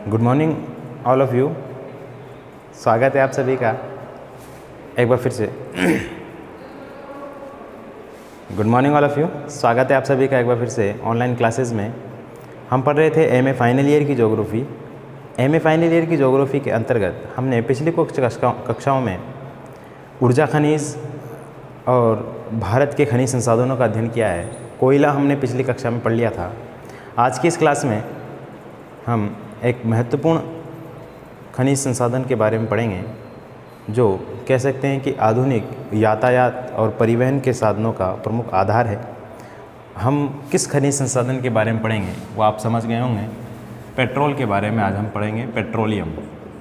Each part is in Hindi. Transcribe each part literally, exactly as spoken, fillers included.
Good morning all of you. स्वागत है आप सभी का एक बार फिर से। Good morning all of you. स्वागत है आप सभी का एक बार फिर से ऑनलाइन क्लासेस में। हम पढ़ रहे थे एम ए फाइनल ईयर की geography. M A final year की ज्योग्राफी के अंतर्गत हमने पिछली कुछ कक्षाओं में ऊर्जा खनिज और भारत के खनिज संसाधनों का अध्ययन किया है। कोयला हमने पिछली कक्षा में पढ़ लिया था। आज की इस क्लास में हम एक महत्वपूर्ण खनिज संसाधन के बारे में पढ़ेंगे, जो कह सकते हैं कि आधुनिक यातायात और परिवहन के साधनों का प्रमुख आधार है। हम किस खनिज संसाधन के बारे में पढ़ेंगे वो आप समझ गए होंगे। पेट्रोल के बारे में आज हम पढ़ेंगे, पेट्रोलियम।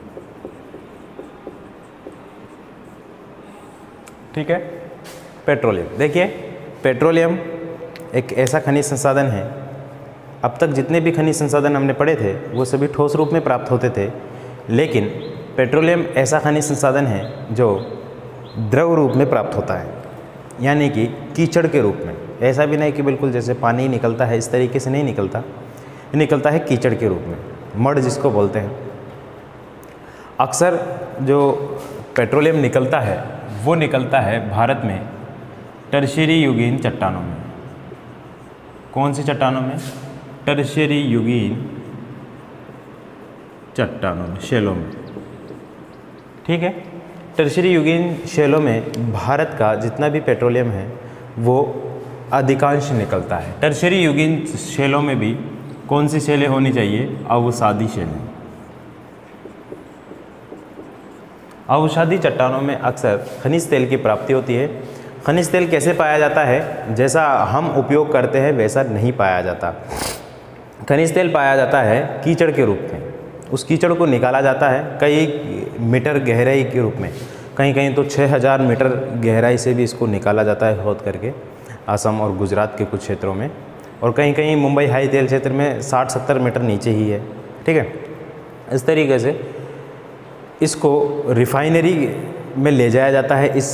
ठीक है, पेट्रोलियम। देखिए, पेट्रोलियम एक ऐसा खनिज संसाधन है, अब तक जितने भी खनिज संसाधन हमने पढ़े थे वो सभी ठोस रूप में प्राप्त होते थे, लेकिन पेट्रोलियम ऐसा खनिज संसाधन है जो द्रव रूप में प्राप्त होता है, यानी कि कीचड़ के रूप में। ऐसा भी नहीं कि बिल्कुल जैसे पानी निकलता है इस तरीके से नहीं निकलता, निकलता है कीचड़ के रूप में, मड जिसको बोलते हैं। अक्सर जो पेट्रोलियम निकलता है वो निकलता है भारत में टर्शियरी युगीन चट्टानों में। कौन सी चट्टानों में? टर्शियरी युगीन चट्टानों में, शैलों में। ठीक है, टर्शियरी युगीन शैलों में भारत का जितना भी पेट्रोलियम है वो अधिकांश निकलता है। टर्शियरी युगीन शैलों में भी कौन सी शैलें होनी चाहिए? अवसादी शैलें। अवसादी चट्टानों में अक्सर खनिज तेल की प्राप्ति होती है। खनिज तेल कैसे पाया जाता है? जैसा हम उपयोग करते हैं वैसा नहीं पाया जाता। खनिज तेल पाया जाता है कीचड़ के रूप में। उस कीचड़ को निकाला जाता है कई मीटर गहराई के रूप में, कहीं कहीं तो छः हज़ार मीटर गहराई से भी इसको निकाला जाता है खोद करके, असम और गुजरात के कुछ क्षेत्रों में, और कहीं कहीं मुंबई हाई तेल क्षेत्र में साठ सत्तर मीटर नीचे ही है। ठीक है, इस तरीके से इसको रिफाइनरी में ले जाया जाता है। इस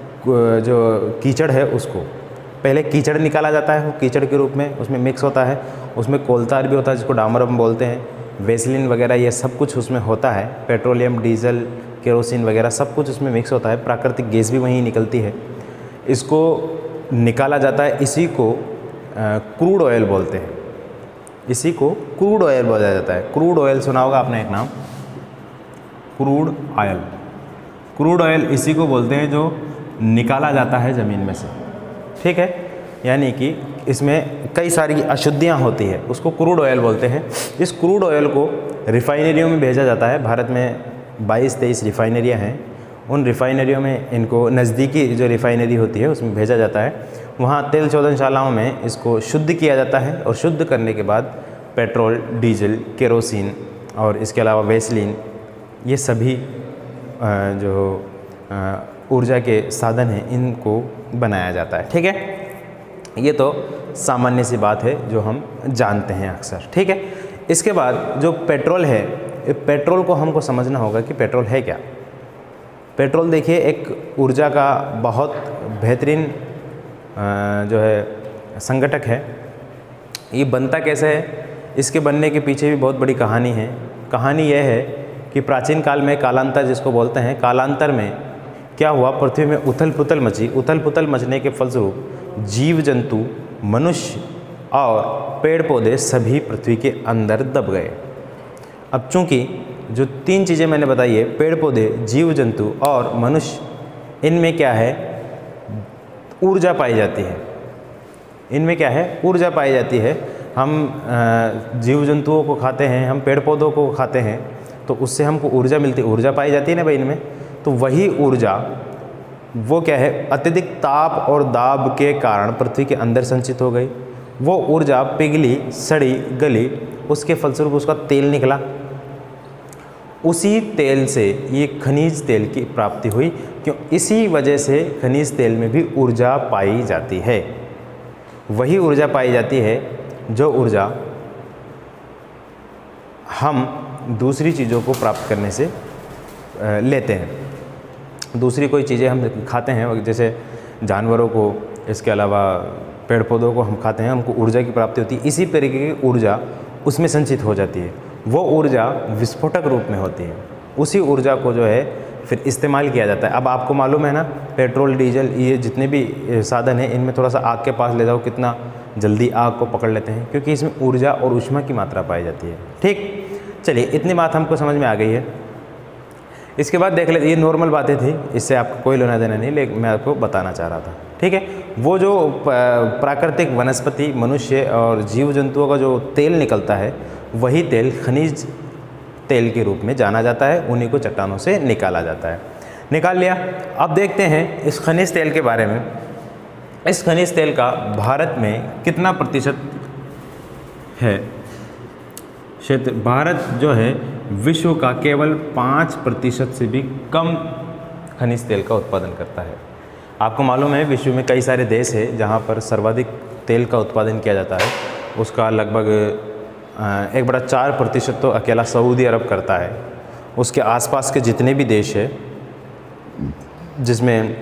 जो कीचड़ है उसको पहले कीचड़ निकाला जाता है, वो कीचड़ के रूप में उसमें मिक्स होता है, उसमें कोलतार भी होता है जिसको डामर हम बोलते हैं, वेसलिन वगैरह ये सब कुछ उसमें होता है। पेट्रोलियम, डीजल, केरोसिन वगैरह सब कुछ उसमें मिक्स होता है। प्राकृतिक गैस भी वहीं निकलती है। इसको निकाला जाता है, इसी को क्रूड ऑयल बोलते हैं। इसी को क्रूड ऑयल बोला जाता है। क्रूड ऑयल सुना होगा आपने एक नाम, क्रूड ऑयल। क्रूड ऑयल इसी को बोलते हैं जो निकाला जाता है ज़मीन में से। ठीक है, यानी कि इसमें कई सारी अशुद्धियाँ होती है, उसको क्रूड ऑयल बोलते हैं। इस क्रूड ऑयल को रिफाइनरियों में भेजा जाता है। भारत में बाईस तेईस रिफाइनरियाँ हैं। उन रिफाइनरियों में इनको नज़दीकी जो रिफाइनरी होती है उसमें भेजा जाता है। वहाँ तेल शोधनशालाओं में इसको शुद्ध किया जाता है, और शुद्ध करने के बाद पेट्रोल, डीजल, केरोसिन और इसके अलावा वेसलिन, ये सभी जो ऊर्जा के साधन हैं इनको बनाया जाता है। ठीक है, ये तो सामान्य सी बात है जो हम जानते हैं अक्सर। ठीक है, इसके बाद जो पेट्रोल है, पेट्रोल को हमको समझना होगा कि पेट्रोल है क्या। पेट्रोल देखिए एक ऊर्जा का बहुत बेहतरीन जो है संगठक है। ये बनता कैसे है? इसके बनने के पीछे भी बहुत बड़ी कहानी है। कहानी यह है कि प्राचीन काल में कालांतर जिसको बोलते हैं, कालांतर में क्या हुआ, पृथ्वी में उथल पुथल मची। उथल पुथल मचने के फलस्वरूप जीव जंतु, मनुष्य और पेड़ पौधे सभी पृथ्वी के अंदर दब गए। अब चूंकि जो तीन चीज़ें मैंने बताई है, पेड़ पौधे, जीव जंतु और मनुष्य, इनमें क्या है? ऊर्जा पाई जाती है। इनमें क्या है? ऊर्जा पाई जाती है। हम जीव जंतुओं को खाते हैं, हम पेड़ पौधों को खाते हैं, तो उससे हमको ऊर्जा मिलती है। ऊर्जा पाई जाती है ना भाई इनमें। तो वही ऊर्जा वो क्या है? अत्यधिक ताप और दाब के कारण पृथ्वी के अंदर संचित हो गई। वो ऊर्जा पिघली, सड़ी, गली, उसके फलस्वरूप उसका तेल निकला। उसी तेल से ये खनिज तेल की प्राप्ति हुई। क्यों? इसी वजह से खनिज तेल में भी ऊर्जा पाई जाती है। वही ऊर्जा पाई जाती है जो ऊर्जा हम दूसरी चीज़ों को प्राप्त करने से लेते हैं। दूसरी कोई चीज़ें हम खाते हैं, जैसे जानवरों को, इसके अलावा पेड़ पौधों को हम खाते हैं, हमको ऊर्जा की प्राप्ति होती है। इसी तरीके की ऊर्जा उसमें संचित हो जाती है। वो ऊर्जा विस्फोटक रूप में होती है। उसी ऊर्जा को जो है फिर इस्तेमाल किया जाता है। अब आपको मालूम है ना, पेट्रोल डीजल ये जितने भी साधन हैं इनमें थोड़ा सा आग के पास ले जाओ कितना जल्दी आग को पकड़ लेते हैं, क्योंकि इसमें ऊर्जा और ऊष्मा की मात्रा पाई जाती है। ठीक, चलिए इतनी बात हमको समझ में आ गई है। इसके बाद देख लेते, ये नॉर्मल बातें थी, इससे आपको कोई लेना देना नहीं, लेकिन मैं आपको बताना चाह रहा था। ठीक है, वो जो प्राकृतिक वनस्पति, मनुष्य और जीव जंतुओं का जो तेल निकलता है वही तेल खनिज तेल के रूप में जाना जाता है। उन्हीं को चट्टानों से निकाला जाता है। निकाल लिया। अब देखते हैं इस खनिज तेल के बारे में। इस खनिज तेल का भारत में कितना प्रतिशत है क्षेत्र? भारत जो है विश्व का केवल पाँच प्रतिशत से भी कम खनिज तेल का उत्पादन करता है। आपको मालूम है विश्व में कई सारे देश हैं जहाँ पर सर्वाधिक तेल का उत्पादन किया जाता है। उसका लगभग एक बड़ा चार प्रतिशत तो अकेला सऊदी अरब करता है। उसके आसपास के जितने भी देश हैं, जिसमें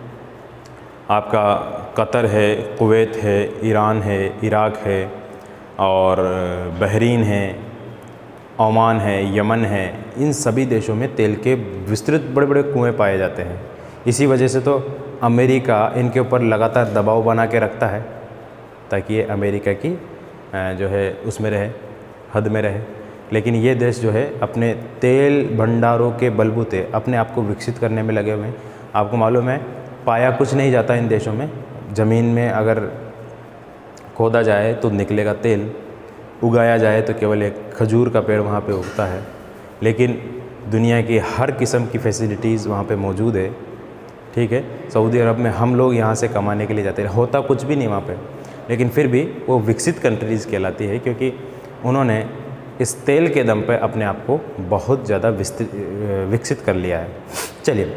आपका कतर है, कुवैत है, ईरान है, इराक है और बहरीन है, ओमान है, यमन है, इन सभी देशों में तेल के विस्तृत बड़े बड़े कुएं पाए जाते हैं। इसी वजह से तो अमेरिका इनके ऊपर लगातार दबाव बना के रखता है ताकि ये अमेरिका की जो है उसमें रहे, हद में रहे। लेकिन ये देश जो है अपने तेल भंडारों के बलबूते अपने आप को विकसित करने में लगे हुए हैं। आपको मालूम है पाया कुछ नहीं जाता इन देशों में। ज़मीन में अगर खोदा जाए तो निकलेगा तेल, उगाया जाए तो केवल एक खजूर का पेड़ वहाँ पे उगता है। लेकिन दुनिया की हर किस्म की फैसिलिटीज़ वहाँ पे मौजूद है। ठीक है, सऊदी अरब में हम लोग यहाँ से कमाने के लिए जाते हैं, होता कुछ भी नहीं वहाँ पे, लेकिन फिर भी वो विकसित कंट्रीज़ कहलाती है क्योंकि उन्होंने इस तेल के दम पे अपने आप को बहुत ज़्यादा विकसित कर लिया है। चलिए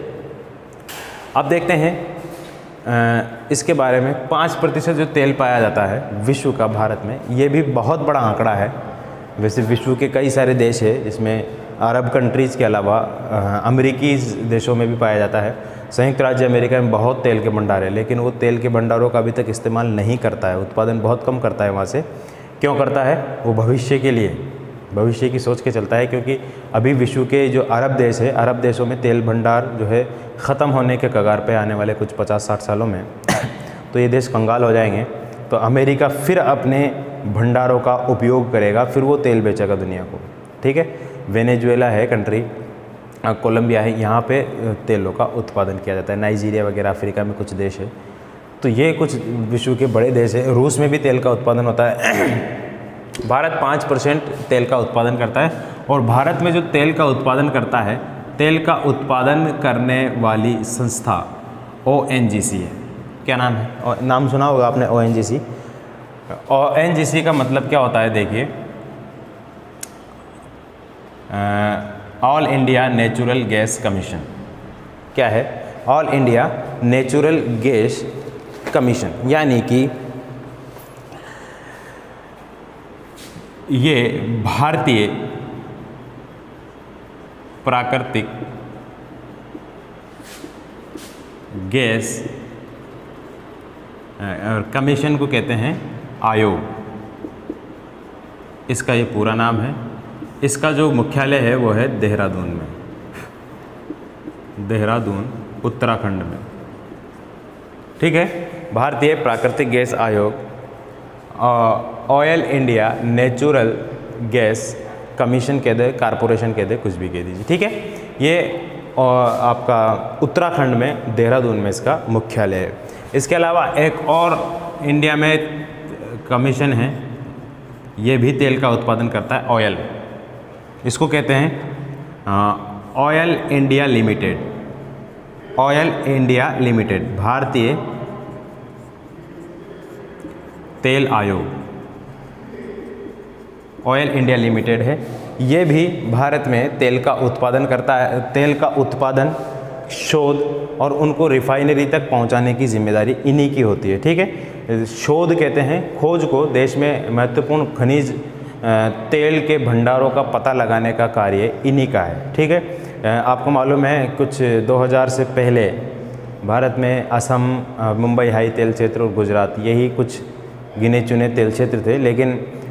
अब देखते हैं इसके बारे में। पाँच प्रतिशत जो तेल पाया जाता है विश्व का भारत में, ये भी बहुत बड़ा आंकड़ा है। वैसे विश्व के कई सारे देश हैं जिसमें अरब कंट्रीज़ के अलावा अमेरिकी देशों में भी पाया जाता है। संयुक्त राज्य अमेरिका में बहुत तेल के भंडार है, लेकिन वो तेल के भंडारों का अभी तक इस्तेमाल नहीं करता है, उत्पादन बहुत कम करता है वहाँ से। क्यों करता है? वो भविष्य के लिए, भविष्य की सोच के चलता है, क्योंकि अभी विश्व के जो अरब देश है, अरब देशों में तेल भंडार जो है ख़त्म होने के कगार पे आने वाले कुछ पचास साठ सालों में तो ये देश कंगाल हो जाएंगे। तो अमेरिका फिर अपने भंडारों का उपयोग करेगा, फिर वो तेल बेचेगा दुनिया को। ठीक है, वेनेजुएला है कंट्री, कोलंबिया है, यहाँ पे तेलों का उत्पादन किया जाता है। नाइजीरिया वगैरह अफ्रीका में कुछ देश है। तो ये कुछ विश्व के बड़े देश है। रूस में भी तेल का उत्पादन होता है। भारत पाँच परसेंट तेल का उत्पादन करता है। और भारत में जो तेल का उत्पादन करता है, तेल का उत्पादन करने वाली संस्था ओ एन जी सी है। क्या नाम है? और नाम सुना होगा आपने ओ एन जी सी। ओ एन जी सी का मतलब क्या होता है? देखिए, all India natural gas commission. क्या है? All India natural gas commission, यानी कि ये भारतीय प्राकृतिक गैस कमीशन को कहते हैं आयोग, इसका ये पूरा नाम है। इसका जो मुख्यालय है वो है देहरादून में, देहरादून उत्तराखंड में। ठीक है, भारतीय प्राकृतिक गैस आयोग, oil India natural gas commission कह दे, कारपोरेशन कह दे, कुछ भी कह दीजिए। ठीक है, ये आपका उत्तराखंड में देहरादून में इसका मुख्यालय है। इसके अलावा एक और इंडिया में कमीशन है, ये भी तेल का उत्पादन करता है, ऑयल। इसको कहते हैं oil India limited, oil India limited, भारतीय तेल आयोग, ऑयल इंडिया लिमिटेड है। ये भी भारत में तेल का उत्पादन करता है। तेल का उत्पादन, शोध और उनको रिफाइनरी तक पहुंचाने की जिम्मेदारी इन्हीं की होती है। ठीक है, शोध कहते हैं खोज को, देश में महत्वपूर्ण खनिज तेल के भंडारों का पता लगाने का कार्य इन्हीं का है। ठीक है, आपको मालूम है कुछ दो हज़ार से पहले भारत में असम, मुंबई हाई तेल क्षेत्र और गुजरात, यही कुछ गिने चुने तेल क्षेत्र थे। लेकिन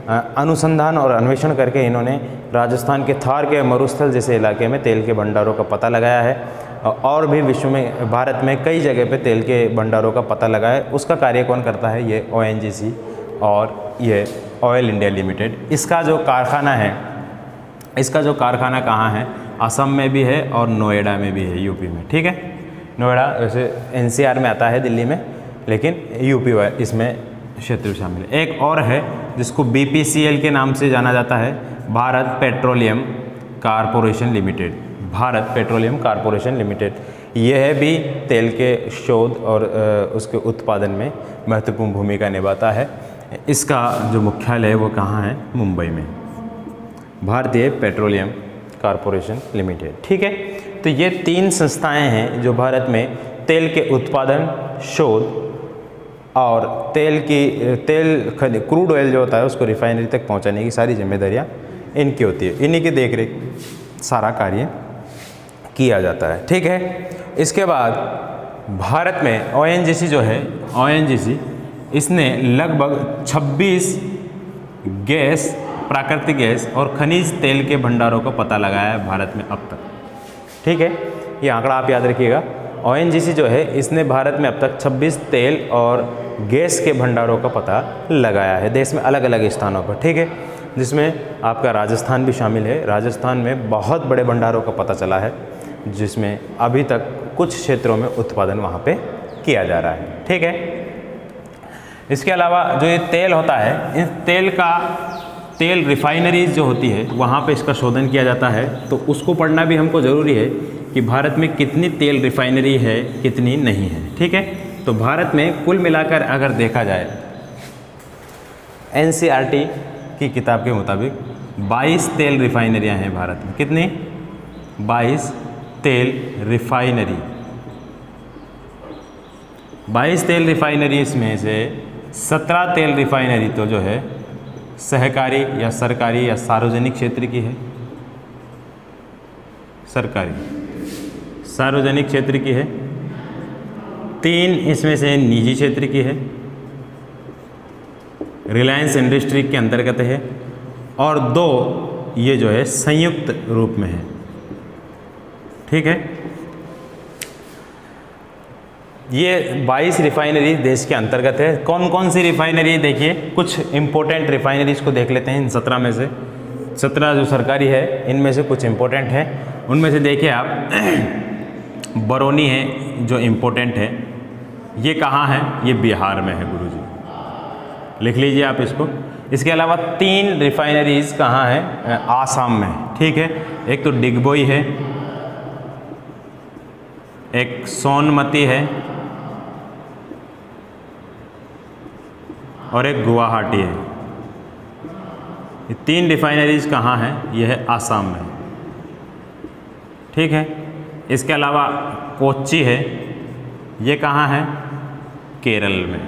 अनुसंधान और अन्वेषण करके इन्होंने राजस्थान के थार के मरुस्थल जैसे इलाके में तेल के भंडारों का पता लगाया है और भी विश्व में, भारत में कई जगह पे तेल के भंडारों का पता लगा है। उसका कार्य कौन करता है? ये ओ एन जी सी और ये ऑयल इंडिया लिमिटेड। इसका जो कारखाना है, इसका जो कारखाना कहाँ है? असम में भी है और नोएडा में भी है, यूपी में। ठीक है, नोएडा वैसे एन सी आर में आता है दिल्ली में, लेकिन यूपी इसमें क्षेत्र शामिल है। एक और है जिसको बी पी सी एल के नाम से जाना जाता है, Bharat petroleum corporation limited. Bharat petroleum corporation limited यह भी तेल के शोध और उसके उत्पादन में महत्वपूर्ण भूमिका निभाता है। इसका जो मुख्यालय है वो कहाँ है? मुंबई में, भारतीय पेट्रोलियम कारपोरेशन लिमिटेड। ठीक है, तो ये तीन संस्थाएं हैं जो भारत में तेल के उत्पादन, शोध और तेल की तेल क्रूड ऑयल जो होता है उसको रिफाइनरी तक पहुंचाने की सारी जिम्मेदारियां इनकी होती है। इन्हीं की देखरेख सारा कार्य किया जाता है। ठीक है, इसके बाद भारत में ओ एन जी सी जो है, ओ एन जी सी इसने लगभग छब्बीस गैस, प्राकृतिक गैस और खनिज तेल के भंडारों का पता लगाया है भारत में अब तक। ठीक है, ये आंकड़ा आप याद रखिएगा। ओ एन जी सी जो है इसने भारत में अब तक छब्बीस तेल और गैस के भंडारों का पता लगाया है देश में अलग अलग स्थानों पर। ठीक है, जिसमें आपका राजस्थान भी शामिल है। राजस्थान में बहुत बड़े भंडारों का पता चला है, जिसमें अभी तक कुछ क्षेत्रों में उत्पादन वहाँ पे किया जा रहा है। ठीक है, इसके अलावा जो ये तेल होता है, इस तेल का तेल रिफाइनरीज जो होती है वहाँ पे इसका शोधन किया जाता है, तो उसको पढ़ना भी हमको ज़रूरी है कि भारत में कितनी तेल रिफाइनरी है, कितनी नहीं है। ठीक है, तो भारत में कुल मिलाकर अगर देखा जाए एन सी आर टी की किताब के मुताबिक बाईस तेल रिफाइनरियाँ हैं भारत में। कितनी? बाईस तेल रिफाइनरी। बाईस तेल रिफाइनरीज में से सत्रह तेल रिफाइनरी तो जो है सहकारी या सरकारी या सार्वजनिक क्षेत्र की है, सरकारी सार्वजनिक क्षेत्र की है। तीन इसमें से निजी क्षेत्र की है, रिलायंस इंडस्ट्री के अंतर्गत है, और दो ये जो है संयुक्त रूप में है। ठीक है, ये बाईस रिफाइनरी देश के अंतर्गत है। कौन कौन सी रिफाइनरी? देखिए, कुछ इंपॉर्टेंट रिफाइनरीज को देख लेते हैं। इन सत्रह में से सत्रह जो सरकारी है, इनमें से कुछ इंपॉर्टेंट है। उनमें से देखिए आप बरौनी है जो इम्पोर्टेंट है। ये कहाँ है? ये बिहार में है गुरुजी, लिख लीजिए आप इसको। इसके अलावा तीन रिफाइनरीज कहाँ है? आसाम में। ठीक है, एक तो डिगबोई है, एक सोनमती है और एक गुवाहाटी है। ये तीन रिफाइनरीज कहाँ हैं? ये है आसाम में। ठीक है, इसके अलावा कोच्चि है, ये कहाँ है? केरल में।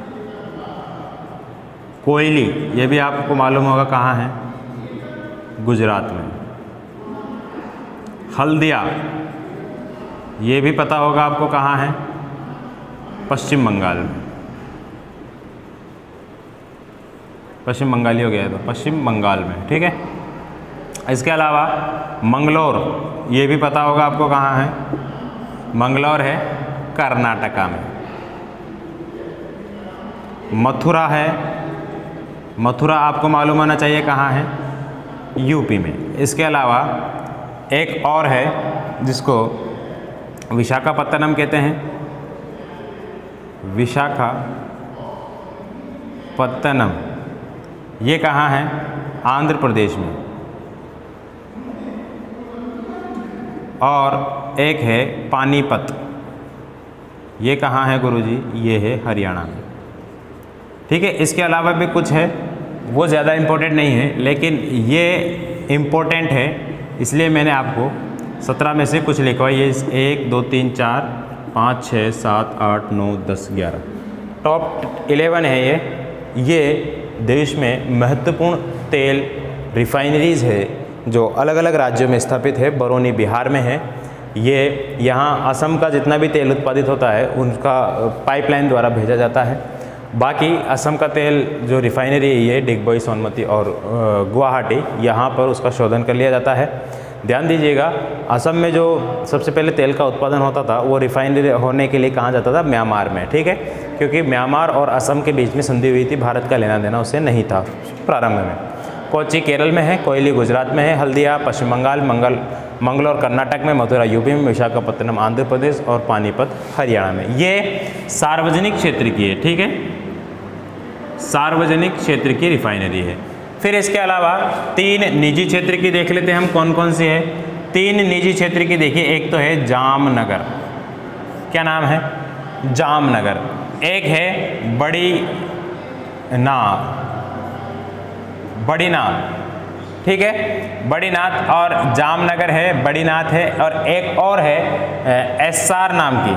कोयली, ये भी आपको मालूम होगा कहाँ है? गुजरात में। हल्दिया, ये भी पता होगा आपको कहाँ है? पश्चिम बंगाल में। पश्चिम बंगाली हो गया तो पश्चिम बंगाल में। ठीक है, इसके अलावा मंगलोर, ये भी पता होगा आपको कहाँ है? मंगलोर है कर्नाटका में। मथुरा है, मथुरा आपको मालूम होना चाहिए कहाँ है? यूपी में। इसके अलावा एक और है जिसको विशाखापत्तनम कहते हैं। विशाखापत्तनम, ये कहाँ है? आंध्र प्रदेश में। और एक है पानीपत, ये कहाँ है गुरुजी? ये है हरियाणा में। ठीक है, इसके अलावा भी कुछ है, वो ज़्यादा इम्पोर्टेंट नहीं है, लेकिन ये इम्पोर्टेंट है, इसलिए मैंने आपको सत्रह में से कुछ लिखवाई है। एक दो तीन चार पाँच छः सात आठ नौ दस ग्यारह, टॉप इलेवन है ये। ये देश में महत्वपूर्ण तेल रिफाइनरीज़ है जो अलग अलग राज्यों में स्थापित है। बरौनी बिहार में है। ये यहाँ असम का जितना भी तेल उत्पादित होता है उनका पाइपलाइन द्वारा भेजा जाता है। बाकी असम का तेल जो रिफाइनरी है ये डिगबोई, सोनमती और गुवाहाटी, यहाँ पर उसका शोधन कर लिया जाता है। ध्यान दीजिएगा, असम में जो सबसे पहले तेल का उत्पादन होता था वो रिफाइनरी होने के लिए कहाँ जाता था? म्यांमार में, ठीक है, क्योंकि म्यांमार और असम के बीच में संधि हुई थी, भारत का लेना देना उससे नहीं था प्रारंभ में। कोच्चि केरल में है, कोयली गुजरात में है, हल्दिया पश्चिम बंगाल, मंगल मंगलौर कर्नाटक में, मथुरा यूपी में, विशाखापत्तनम आंध्र प्रदेश और पानीपत हरियाणा में। ये सार्वजनिक क्षेत्र की है, ठीक है, सार्वजनिक क्षेत्र की रिफाइनरी है। फिर इसके अलावा तीन निजी क्षेत्र की देख लेते हैं हम, कौन कौन सी है। तीन निजी क्षेत्र की देखिए, एक तो है जामनगर, क्या नाम है? जामनगर। एक है बड़ी नाथ, बड़ी नाथ, ठीक है, बड़ी नाथ और जामनगर है, बड़ी नाथ है, और एक और है एस्सार नाम की।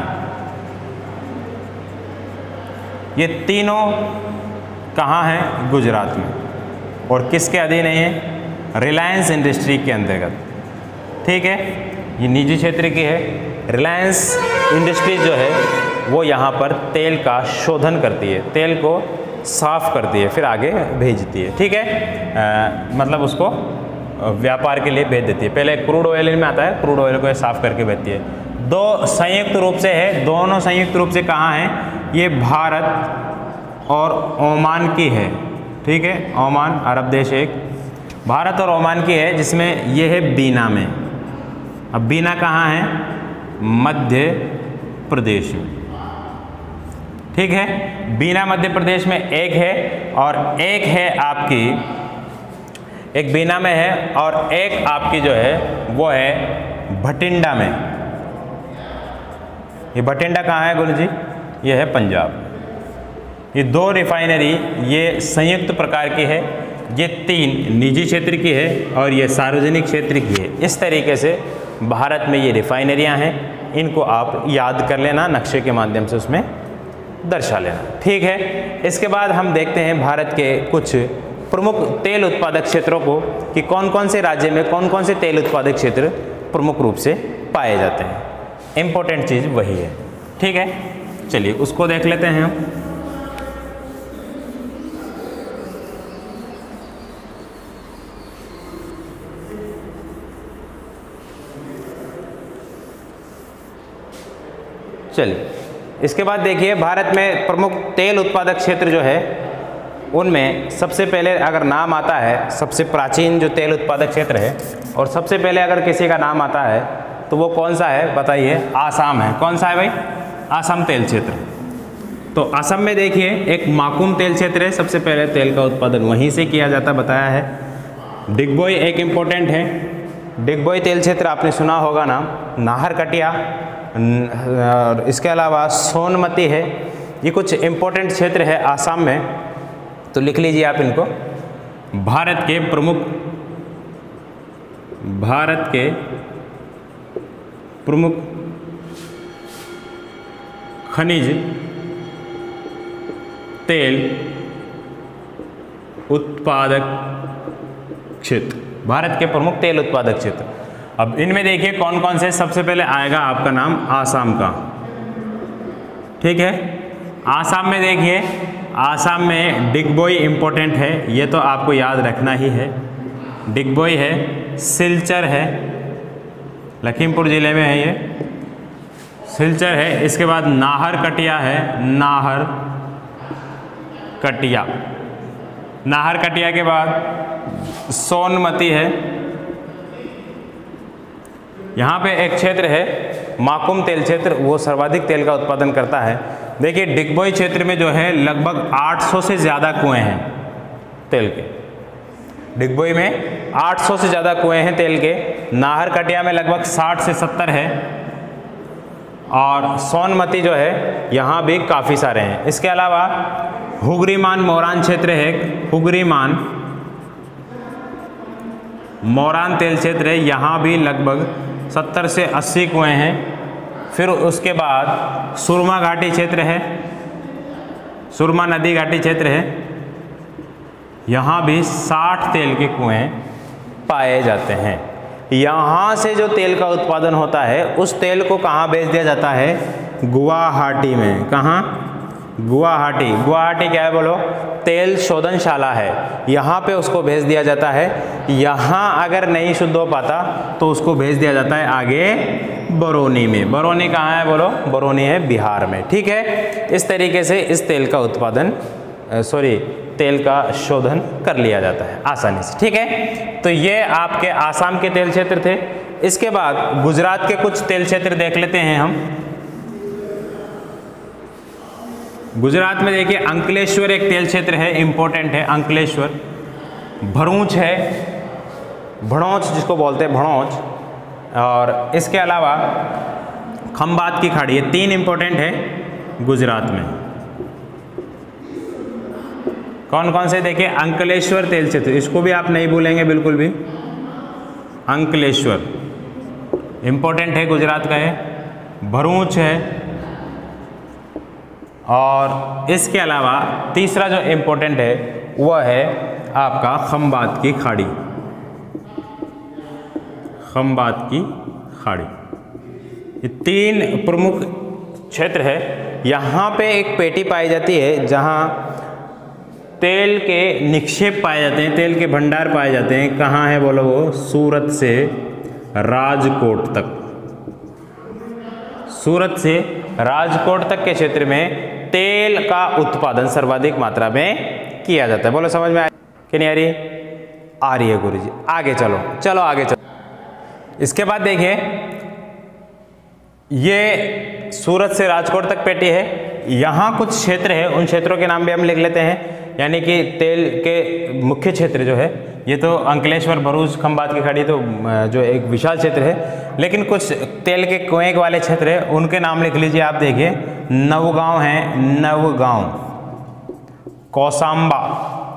ये तीनों कहाँ हैं? गुजरात में। और किसके अधीन है ये? रिलायंस इंडस्ट्री के अंतर्गत, ठीक है, ये निजी क्षेत्र की है। रिलायंस इंडस्ट्रीज जो है वो यहाँ पर तेल का शोधन करती है, तेल को साफ करती है, फिर आगे भेजती है, ठीक है, आ, मतलब उसको व्यापार के लिए भेज देती है। पहले क्रूड ऑयल में आता है, क्रूड ऑयल को साफ करके भेजती है। दो संयुक्त रूप से है, दोनों संयुक्त रूप से कहाँ हैं? ये भारत और ओमान की है, ठीक है, ओमान अरब देश एक, भारत और ओमान की है, जिसमें ये है बीना में। अब बीना कहाँ है? मध्य प्रदेश में, ठीक है, बीना मध्य प्रदेश में एक है, और एक है आपकी, एक बीना में है और एक आपकी जो है वो है भटिंडा में। ये भटिंडा कहाँ है गुरु जी? ये है पंजाब। ये दो रिफाइनरी ये संयुक्त प्रकार की है, ये तीन निजी क्षेत्र की है और ये सार्वजनिक क्षेत्र की है। इस तरीके से भारत में ये रिफाइनरियाँ हैं, इनको आप याद कर लेना, नक्शे के माध्यम से उसमें दर्शा लेना, ठीक है। इसके बाद हम देखते हैं भारत के कुछ प्रमुख तेल उत्पादक क्षेत्रों को, कि कौन कौन से राज्य में कौन कौन से तेल उत्पादक क्षेत्र प्रमुख रूप से पाए जाते हैं। इम्पोर्टेंट चीज़ वही है, ठीक है, चलिए उसको देख लेते हैं हम। चलिए इसके बाद देखिए, भारत में प्रमुख तेल उत्पादक क्षेत्र जो है उनमें सबसे पहले अगर नाम आता है, सबसे प्राचीन जो तेल उत्पादक क्षेत्र है, और सबसे पहले अगर किसी का नाम आता है तो वो कौन सा है बताइए? आसाम है। कौन सा है भाई? आसाम तेल क्षेत्र। तो असम में देखिए एक माकुम तेल क्षेत्र है, सबसे पहले तेल का उत्पादन वहीं से किया जाता बताया है। डिगबोई एक इम्पोर्टेंट है, डिगबोई तेल क्षेत्र आपने सुना होगा नाम। नाहरकटिया और इसके अलावा सोनमती है, ये कुछ इम्पोर्टेंट क्षेत्र है आसाम में, तो लिख लीजिए आप इनको। भारत के प्रमुख भारत के प्रमुख खनिज तेल उत्पादक क्षेत्र, भारत के प्रमुख तेल उत्पादक क्षेत्र। अब इनमें देखिए कौन कौन से, सबसे पहले आएगा आपका नाम आसाम का, ठीक है। आसाम में देखिए, आसाम में डिगबोई इम्पोर्टेंट है, ये तो आपको याद रखना ही है। डिगबोई है, सिलचर है, लखीमपुर ज़िले में है ये, सिलचर है। इसके बाद नाहर कटिया है, नाहर कटिया, नाहर कटिया के बाद सोनमती है। यहाँ पे एक क्षेत्र है माकुम तेल क्षेत्र, वो सर्वाधिक तेल का उत्पादन करता है। देखिए डिगबोई क्षेत्र में जो है लगभग आठ सौ से ज़्यादा कुएं हैं तेल के, डिगबोई में आठ सौ से ज़्यादा कुएं हैं तेल के। नाहर कटिया में लगभग साठ से सत्तर है, और सोनमती जो है यहाँ भी काफ़ी सारे हैं। इसके अलावा हुगरीमान मोरान क्षेत्र है, हुगरीमान मोरान तेल क्षेत्र है, यहाँ भी लगभग सत्तर से अस्सी कुएं हैं। फिर उसके बाद सुरमा घाटी क्षेत्र है, सुरमा नदी घाटी क्षेत्र है, यहाँ भी साठ तेल के कुएं पाए जाते हैं। यहाँ से जो तेल का उत्पादन होता है उस तेल को कहाँ भेज दिया जाता है? गुवाहाटी में। कहाँ? गुवाहाटी, गुवाहाटी क्या है बोलो? तेल शोधनशाला है, यहाँ पे उसको भेज दिया जाता है। यहाँ अगर नहीं शुद्ध हो पाता तो उसको भेज दिया जाता है आगे बरौनी में। बरौनी कहाँ है बोलो? बरौनी है बिहार में। ठीक है, इस तरीके से इस तेल का उत्पादन सॉरी तेल का शोधन कर लिया जाता है आसानी से। ठीक है, तो ये आपके आसाम के तेल क्षेत्र थे। इसके बाद गुजरात के कुछ तेल क्षेत्र देख लेते हैं हम। गुजरात में देखिए अंकलेश्वर एक तेल क्षेत्र है, इंपॉर्टेंट है अंकलेश्वर। भरूच है, भड़ौच जिसको बोलते हैं भड़ौच, और इसके अलावा खंबात की खाड़ी, ये तीन इंपॉर्टेंट है गुजरात में। कौन कौन से देखिए? अंकलेश्वर तेल क्षेत्र, इसको भी आप नहीं भूलेंगे बिल्कुल भी। अंकलेश्वर इंपॉर्टेंट है, गुजरात का है। भरूच है, और इसके अलावा तीसरा जो इंपॉर्टेंट है वह है आपका खंबात की खाड़ी। खंबात की खाड़ी, ये तीन प्रमुख क्षेत्र है। यहाँ पे एक पेटी पाई जाती है जहाँ तेल के निक्षेप पाए जाते हैं, तेल के भंडार पाए जाते हैं। कहाँ है बोलो? वो सूरत से राजकोट तक, सूरत से राजकोट तक के क्षेत्र में तेल का उत्पादन सर्वाधिक मात्रा में किया जाता है। बोलो समझ में आ कि नहीं आ रही? आ रही है गुरुजी। आगे चलो, चलो आगे चलो। इसके बाद देखिए, ये सूरत से राजकोट तक पेटी है। यहाँ कुछ क्षेत्र है, उन क्षेत्रों के नाम भी हम लिख लेते हैं। यानी कि तेल के मुख्य क्षेत्र जो है, ये तो अंकलेश्वर, भरूच, खंबात की खाड़ी तो जो एक विशाल क्षेत्र है, लेकिन कुछ तेल के कुएं वाले क्षेत्र है, उनके नाम लिख लीजिए आप। देखिए नवगांव है, नवगांव, कौसाम्बा,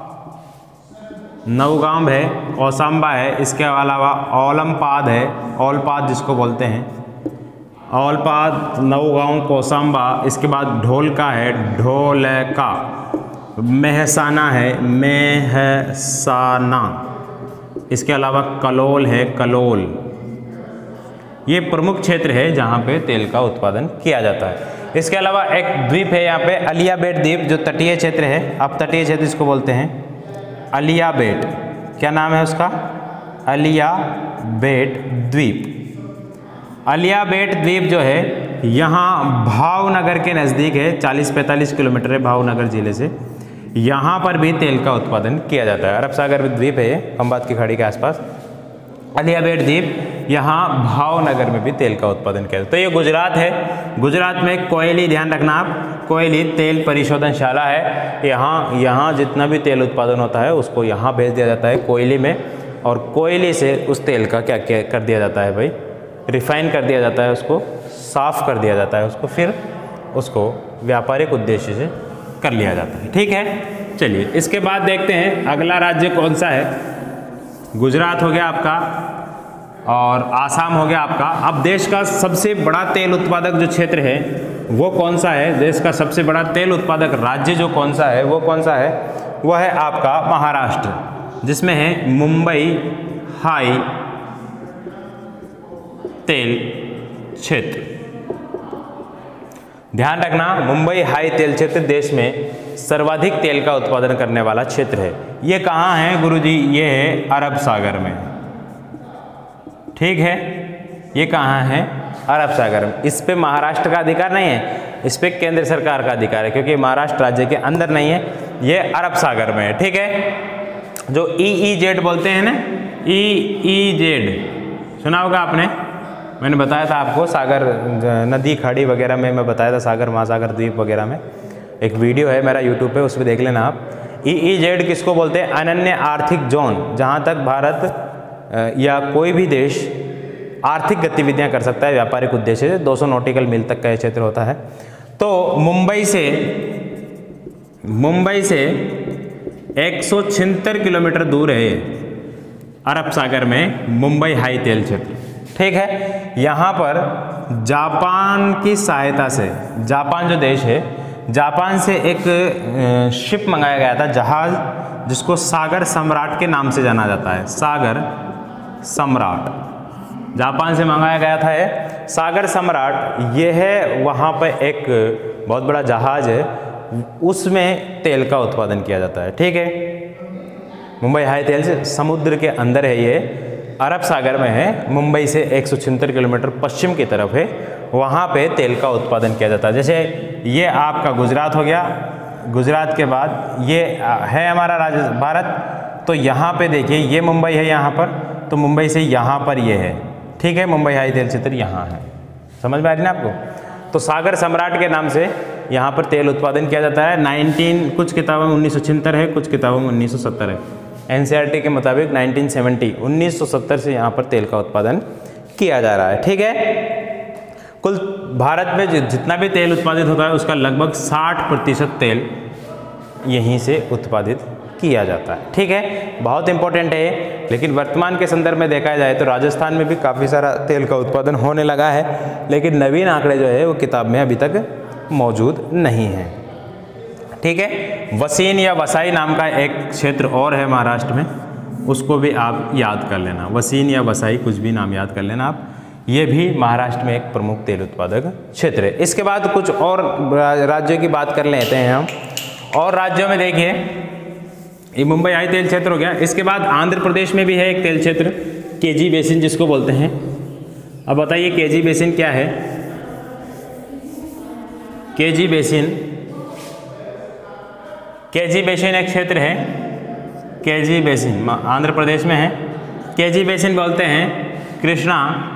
नवगांव है, कौसाम्बा है। इसके अलावा ओलमपाद है, ओलपाद जिसको बोलते हैं, ओलपाद, नवगांव, कौसाम्बा। इसके बाद ढोलका है, ढोलका। मेहसाना है, मेहसाना। इसके अलावा कलोल है, कलोल। ये प्रमुख क्षेत्र है जहाँ पे तेल का उत्पादन किया जाता है। इसके अलावा एक द्वीप है यहाँ पे, अलियाबेट द्वीप, जो तटीय क्षेत्र है। अब तटीय क्षेत्र इसको बोलते हैं अलियाबेट। क्या नाम है उसका? अलियाबेट द्वीप। अलियाबेट द्वीप जो है यहाँ भावनगर के नज़दीक है, चालीस पैंतालीस किलोमीटर है भावनगर जिले से। यहाँ पर भी तेल का उत्पादन किया जाता है। अरब सागर द्वीप है ये, खंबात की खाड़ी के आसपास। अलियाबेट द्वीप, यहाँ भावनगर में भी तेल का उत्पादन किया जाता है। तो ये गुजरात है। गुजरात में कोयली, ध्यान रखना आप, कोयली तेल परिशोधनशाला है। यहाँ यहाँ जितना भी तेल उत्पादन होता है उसको यहाँ भेज दिया जाता है कोयली में, और कोयली से उस तेल का क्या क्या कर दिया जाता है भाई? रिफाइन कर दिया जाता है, उसको साफ़ कर दिया जाता है, उसको फिर उसको व्यापारिक उद्देश्य से कर लिया जाता है। ठीक है, चलिए इसके बाद देखते हैं अगला राज्य कौन सा है। गुजरात हो गया आपका, और आसाम हो गया आपका। अब देश का सबसे बड़ा तेल उत्पादक जो क्षेत्र है वो कौन सा है? देश का सबसे बड़ा तेल उत्पादक राज्य जो कौन सा है वो कौन सा है? वह है आपका महाराष्ट्र, जिसमें है मुंबई हाई तेल क्षेत्र। ध्यान रखना, मुंबई हाई तेल क्षेत्र देश में सर्वाधिक तेल का उत्पादन करने वाला क्षेत्र है। ये कहाँ है गुरुजी? ये है अरब सागर में। ठीक है, ये कहाँ है? अरब सागर में। इस पे महाराष्ट्र का अधिकार नहीं है, इस पे केंद्र सरकार का अधिकार है, क्योंकि महाराष्ट्र राज्य के अंदर नहीं है, ये अरब सागर में है। ठीक है, जो ई ई जेड बोलते हैं ना, ई ई जेड सुना होगा आपने। मैंने बताया था आपको, सागर नदी खाड़ी वगैरह में मैं बताया था, सागर महासागर द्वीप वगैरह में एक वीडियो है मेरा यूट्यूब पे, उस पर देख लेना आप। ई ई जेड किसको बोलते हैं? अनन्य आर्थिक जोन, जहाँ तक भारत या कोई भी देश आर्थिक गतिविधियाँ कर सकता है व्यापारिक उद्देश्य से, दो सौ नॉटिकल मील तक का ये क्षेत्र होता है। तो मुंबई से मुंबई से एक सौ छिहत्तर किलोमीटर दूर है अरब सागर में मुंबई हाई तेल क्षेत्र। ठीक है, यहाँ पर जापान की सहायता से, जापान जो देश है, जापान से एक शिप मंगाया गया था, जहाज, जिसको सागर सम्राट के नाम से जाना जाता है। सागर सम्राट जापान से मंगाया गया था ये सागर सम्राट। ये है वहाँ पर एक बहुत बड़ा जहाज है, उसमें तेल का उत्पादन किया जाता है। ठीक है, मुंबई हाई तेल से समुद्र के अंदर है, ये अरब सागर में है, मुंबई से एक सौ छिहत्तर किलोमीटर पश्चिम की तरफ है, वहाँ पे तेल का उत्पादन किया जाता है। जैसे ये आपका गुजरात हो गया, गुजरात के बाद ये है हमारा राज्य भारत, तो यहाँ पे देखिए ये मुंबई है यहाँ पर, तो मुंबई से यहाँ पर ये है। ठीक है, मुंबई हाई तेल क्षेत्र यहाँ है, समझ में आ रही ना आपको। तो सागर सम्राट के नाम से यहाँ पर तेल उत्पादन किया जाता है। नाइनटीन कुछ किताबों में उन्नीस सौ छिहत्तर है, कुछ किताबों में उन्नीस सौ सत्तर है। एनसीईआरटी के मुताबिक नाइनटीन सेवेंटी उन्नीस सौ सत्तर से यहाँ पर तेल का उत्पादन किया जा रहा है। ठीक है, कुल भारत में जितना भी तेल उत्पादित होता है उसका लगभग साठ प्रतिशत तेल यहीं से उत्पादित किया जाता है। ठीक है, बहुत इंपॉर्टेंट है। लेकिन वर्तमान के संदर्भ में देखा जाए तो राजस्थान में भी काफ़ी सारा तेल का उत्पादन होने लगा है, लेकिन नवीन आंकड़े जो है वो किताब में अभी तक मौजूद नहीं है। ठीक है, वसीन या वसाई नाम का एक क्षेत्र और है महाराष्ट्र में, उसको भी आप याद कर लेना। वसीन या वसाई कुछ भी नाम याद कर लेना आप, ये भी महाराष्ट्र में एक प्रमुख तेल उत्पादक क्षेत्र है। इसके बाद कुछ और राज्यों की बात कर लेते हैं हम। और राज्यों में देखिए, ये मुंबई हाई तेल क्षेत्र हो गया। इसके बाद आंध्र प्रदेश में भी है एक तेल क्षेत्र, केजी बेसिन जिसको बोलते हैं। अब बताइए केजी बेसिन क्या है। केजी बेसिन केजी बेसिन एक क्षेत्र है, केजी बेसिन आंध्र प्रदेश में है। केजी बेसिन बोलते हैं कृष्णा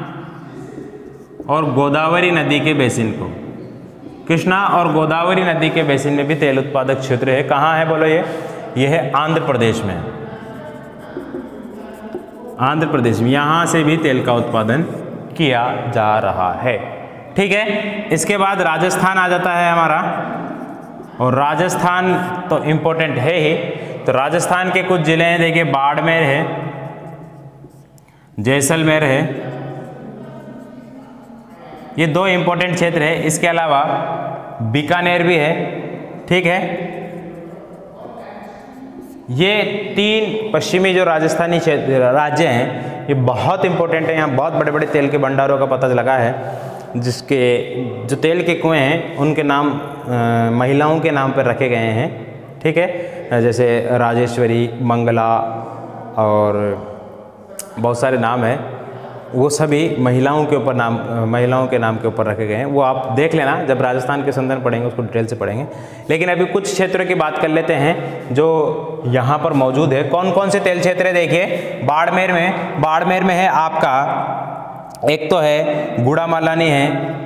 और गोदावरी नदी के बेसिन को। कृष्णा और गोदावरी नदी के बेसिन में भी तेल उत्पादक क्षेत्र है। कहाँ है बोलो ये ये है आंध्र प्रदेश में। आंध्र प्रदेश में यहाँ से भी तेल का उत्पादन किया जा रहा है। ठीक है, इसके बाद राजस्थान आ जाता है हमारा, और राजस्थान तो इम्पोर्टेंट है ही। तो राजस्थान के कुछ जिले हैं, देखिए बाड़मेर है, जैसलमेर है, ये दो इम्पोर्टेंट क्षेत्र है। इसके अलावा बीकानेर भी है। ठीक है, ये तीन पश्चिमी जो राजस्थानी क्षेत्र राज्य हैं ये बहुत इंपॉर्टेंट है। यहाँ बहुत बड़े बड़े तेल के भंडारों का पता लगा है, जिसके जो तेल के कुएं हैं उनके नाम आ, महिलाओं के नाम पर रखे गए हैं। ठीक है, जैसे राजेश्वरी, मंगला और बहुत सारे नाम हैं, वो सभी महिलाओं के ऊपर नाम महिलाओं के नाम के ऊपर रखे गए हैं। वो आप देख लेना, जब राजस्थान के संदर्भ पढ़ेंगे उसको डिटेल से पढ़ेंगे। लेकिन अभी कुछ क्षेत्रों की बात कर लेते हैं जो यहाँ पर मौजूद है। कौन कौन से तेल क्षेत्र है देखिए। बाड़मेर में बाड़मेर में है आपका, एक तो है गुड़ामालानी है,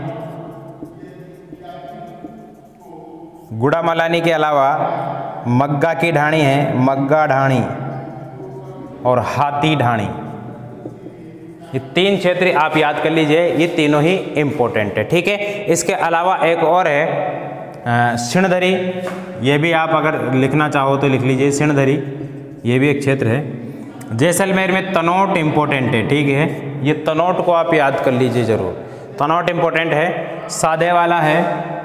गुड़ामालानी के अलावा मग्गा की ढाणी है, मग्गा ढाणी और हाथी ढाणी। ये तीन क्षेत्र आप याद कर लीजिए, ये तीनों ही इम्पोर्टेंट है। ठीक है, इसके अलावा एक और है सिणधरी, ये भी आप अगर लिखना चाहो तो लिख लीजिए सिणधरी, ये भी एक क्षेत्र है। जैसलमेर में तनोट इम्पोर्टेंट है। ठीक है, ये तनोट को आप याद कर लीजिए जरूर, तनोट इम्पोर्टेंट है। साधेवाला है,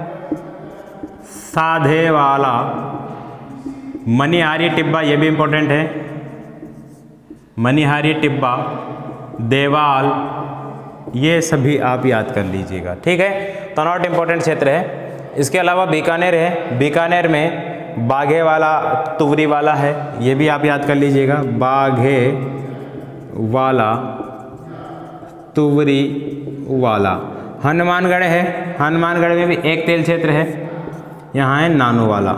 साधेवाला। मनिहारी टिब्बा, ये भी इम्पोर्टेंट है, मनिहारी टिब्बा, देवाल, ये सभी आप याद कर लीजिएगा। ठीक है, तनोट इम्पोर्टेंट क्षेत्र है। इसके अलावा बीकानेर है, बीकानेर में बाघे वाला, तुवरी वाला है, ये भी आप याद कर लीजिएगा, बाघे वाला, तुवरी वाला। हनुमानगढ़ है, हनुमानगढ़ में भी एक तेल क्षेत्र है, यहाँ है नानू वाला।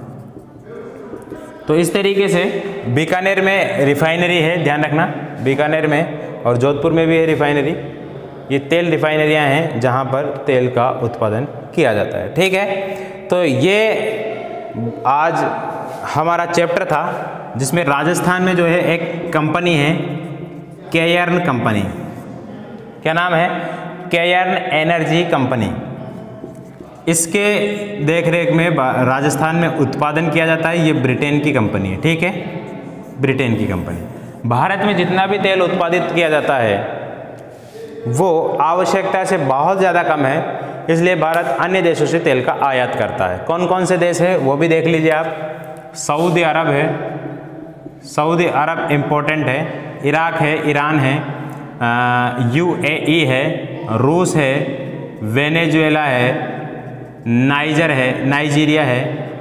तो इस तरीके से बीकानेर में रिफाइनरी है, ध्यान रखना, बीकानेर में, और जोधपुर में भी है रिफाइनरी। ये तेल रिफाइनरियाँ हैं जहाँ पर तेल का उत्पादन किया जाता है। ठीक है, तो ये आज हमारा चैप्टर था जिसमें राजस्थान में जो है एक कंपनी है केयर्न कंपनी। क्या नाम है? Cairn energy company. इसके देखरेख में राजस्थान में उत्पादन किया जाता है। ये ब्रिटेन की कंपनी है। ठीक है, ब्रिटेन की कंपनी। भारत में जितना भी तेल उत्पादित किया जाता है वो आवश्यकता से बहुत ज़्यादा कम है, इसलिए भारत अन्य देशों से तेल का आयात करता है। कौन कौन से देश है वो भी देख लीजिए आप। सऊदी अरब है, सऊदी अरब इम्पोर्टेंट है। इराक है, ईरान है, यूएई है, रूस है, वेनेजुएला है, नाइजर है, नाइजीरिया है,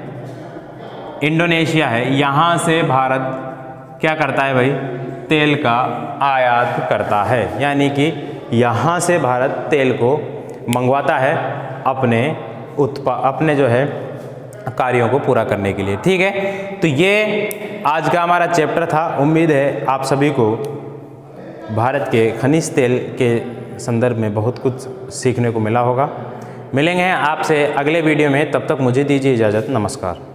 इंडोनेशिया है, यहाँ से भारत क्या करता है भाई, तेल का आयात करता है, यानी कि यहाँ से भारत तेल को मंगवाता है अपने उत्पा अपने जो है कार्यों को पूरा करने के लिए। ठीक है, तो ये आज का हमारा चैप्टर था। उम्मीद है आप सभी को भारत के खनिज तेल के संदर्भ में बहुत कुछ सीखने को मिला होगा। मिलेंगे आपसे अगले वीडियो में, तब तक मुझे दीजिए इजाज़त। नमस्कार।